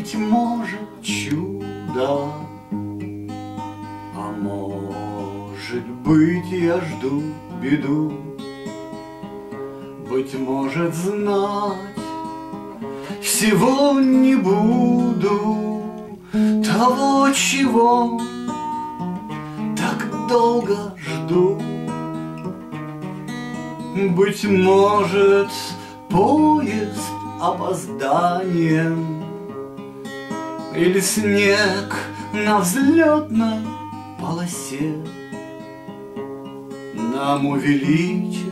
быть может, чудо, а может быть, я жду беду. Быть может, знать всего не буду, того, чего так долго жду. Быть может, поезд опозданием или снег на взлетной полосе нам увеличит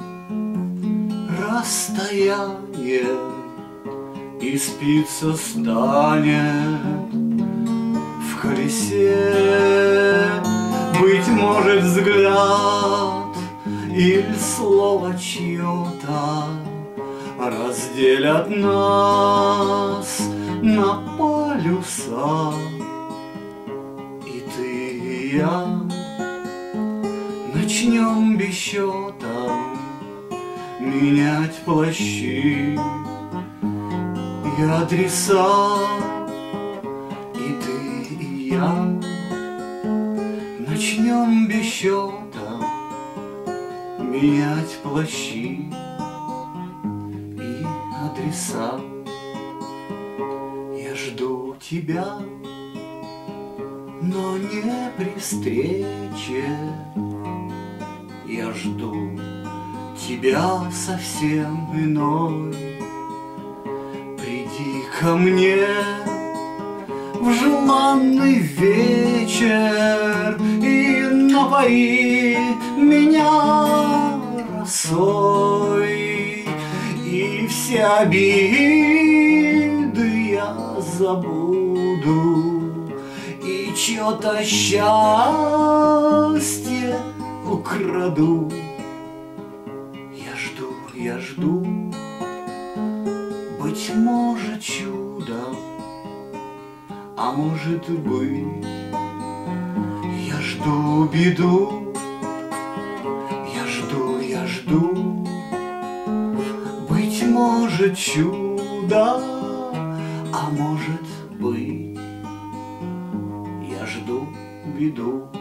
расстояние, и спица станет в колесе. Быть может, взгляд или слово чье-то разделят нас на полюса, и ты и я начнем без счета менять плащи и адреса, и ты и я начнем без счета менять плащи и адреса. Я жду тебя, но не при встрече. Я жду тебя совсем иной. Приди ко мне в желанный вечер и напои меня росой, и все обиды я забуду, и чье-то счастье украду. Я жду, быть может, чудо, а может быть, я жду беду. Я жду, быть может, чудо, а может быть, я жду беду.